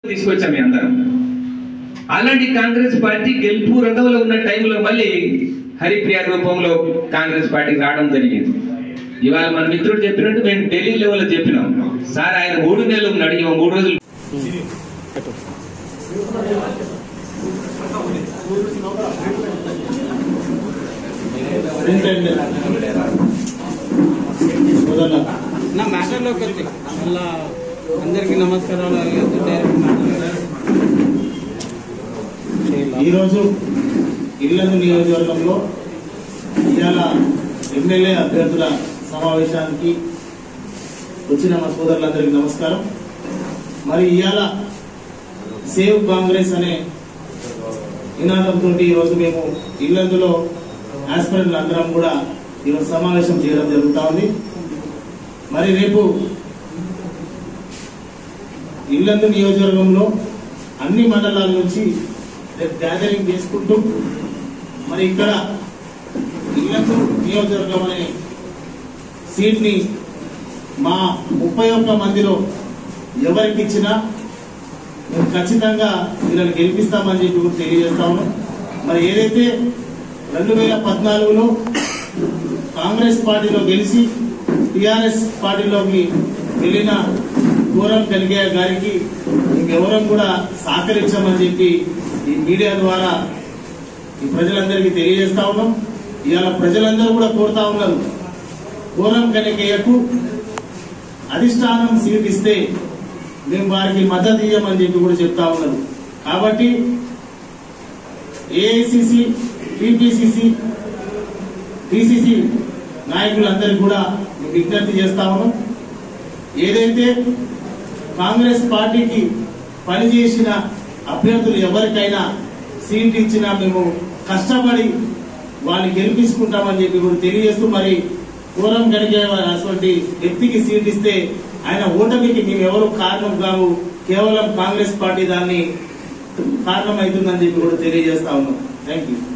తీసుకొచ్చాం మీ అందరం. అలాంటి కాంగ్రెస్ పార్టీ గెలుపు రథంలో ఉన్న టైంలో మళ్ళీ హరిప్రియ రూపంలో కాంగ్రెస్ పార్టీకి రావడం జరిగింది. ఇవాళ మన మిత్రుడు చెప్పినట్టు మేము ఢిల్లీ లెవెల్లో చెప్పినాం సార్, ఆయన 3 నెలలు ఉన్నాడు, 3 రోజులు నా మ్యాటర్లోకి వచ్చి మళ్ళా అందరికీ నమస్కారాలు. ఈరోజు ఇల్లందు నియోజకవర్గంలో ఇవాళ ఎమ్మెల్యే అభ్యర్థుల సమావేశానికి వచ్చిన మా సోదరులందరికీ నమస్కారం. మరి ఇవాళ సేవ్ కాంగ్రెస్ అనే నినాదంతో ఈరోజు మేము ఇల్లందులో ఆస్పిరెంట్లు అందరం కూడా ఈరోజు సమావేశం చేయడం జరుగుతూ ఉంది. మరి రేపు ఇల్లందు నియోజకవర్గంలో అన్ని మండలాల నుంచి రేపు గ్యాదరింగ్ చేసుకుంటూ మరి ఇక్కడ ఇల్లందు నియోజకవర్గం అనే సీట్ని మా 31 మందిలో ఎవరికి ఇచ్చినా మేము ఖచ్చితంగా వీళ్ళని గెలిపిస్తామని చెప్పి కూడా తెలియజేస్తా ఉన్నాం. మరి ఏదైతే 2014లో కాంగ్రెస్ పార్టీలో గెలిచి టీఆర్ఎస్ పార్టీలోకి వెళ్ళిన 𝗟𝗶𝗃𝗁𝗍 గారికి ఇంకెవరం కూడా సహకరించామని చెప్పి ఈ మీడియా ద్వారా ఈ ప్రజలందరికీ తెలియజేస్తా ఉన్నాం. ఇవాళ ప్రజలందరూ కూడా కోరుతా ఉన్నారు, 𝗟𝗶𝗃𝗁𝗍కు అధిష్టానం సీట్ ఇస్తే మేము వారికి మద్దతు ఇయ్యమని చెప్పి కూడా చెప్తా ఉన్నారు. కాబట్టి ఏఐసిసి, టీపీసీసీ, పిసిసి నాయకులందరికీ కూడా విజ్ఞప్తి చేస్తా ఉన్నాం. ఏదైతే కాంగ్రెస్ పార్టీకి పనిచేసిన అభ్యర్థులు ఎవరికైనా సీట్ ఇచ్చినా మేము కష్టపడి వాళ్ళని గెలిపించుకుంటామని చెప్పి కూడా తెలియజేస్తూ, మరి 𝗟𝗶𝗃𝗁𝗍 అటువంటి వ్యక్తికి సీట్ ఇస్తే ఆయన ఓటమికి మేము ఎవరు కారణం కావు, కేవలం కాంగ్రెస్ పార్టీ దాన్ని కారణం అవుతుందని చెప్పి కూడా తెలియజేస్తా ఉన్నాం. Thank you.